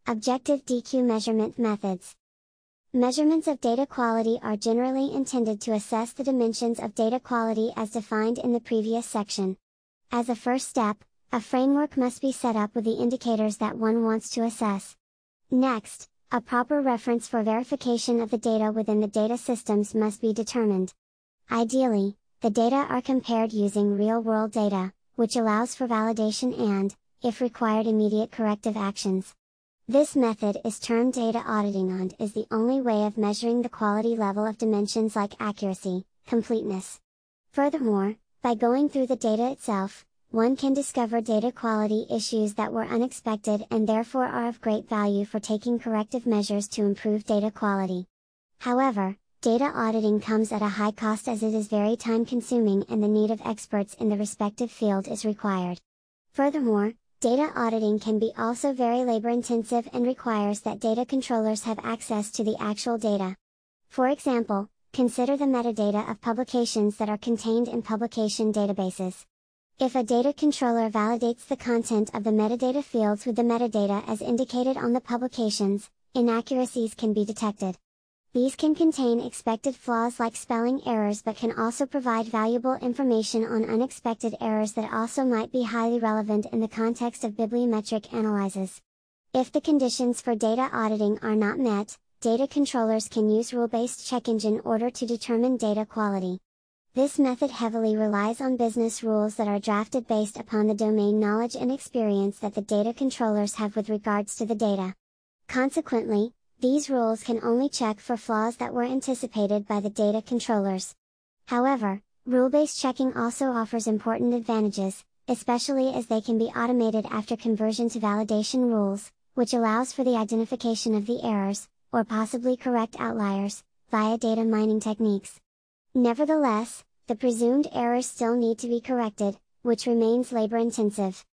Objective DQ measurement methods. Measurements of data quality are generally intended to assess the dimensions of data quality as defined in the previous section. As a first step, a framework must be set up with the indicators that one wants to assess. Next, a proper reference for verification of the data within the data systems must be determined. Ideally, the data are compared using real-world data, which allows for validation and, if required, immediate corrective actions. This method is termed data auditing and is the only way of measuring the quality level of dimensions like accuracy, completeness. Furthermore, by going through the data itself, one can discover data quality issues that were unexpected and therefore are of great value for taking corrective measures to improve data quality. However, data auditing comes at a high cost as it is very time-consuming and the need of experts in the respective field is required. Furthermore, data auditing can be also very labor-intensive and requires that data controllers have access to the actual data. For example, consider the metadata of publications that are contained in publication databases. If a data controller validates the content of the metadata fields with the metadata as indicated on the publications, inaccuracies can be detected. These can contain expected flaws like spelling errors but can also provide valuable information on unexpected errors that also might be highly relevant in the context of bibliometric analyses. If the conditions for data auditing are not met, data controllers can use rule-based check engine in order to determine data quality. This method heavily relies on business rules that are drafted based upon the domain knowledge and experience that the data controllers have with regards to the data. Consequently, these rules can only check for flaws that were anticipated by the data controllers. However, rule-based checking also offers important advantages, especially as they can be automated after conversion to validation rules, which allows for the identification of the errors, or possibly correct outliers, via data mining techniques. Nevertheless, the presumed errors still need to be corrected, which remains labor-intensive.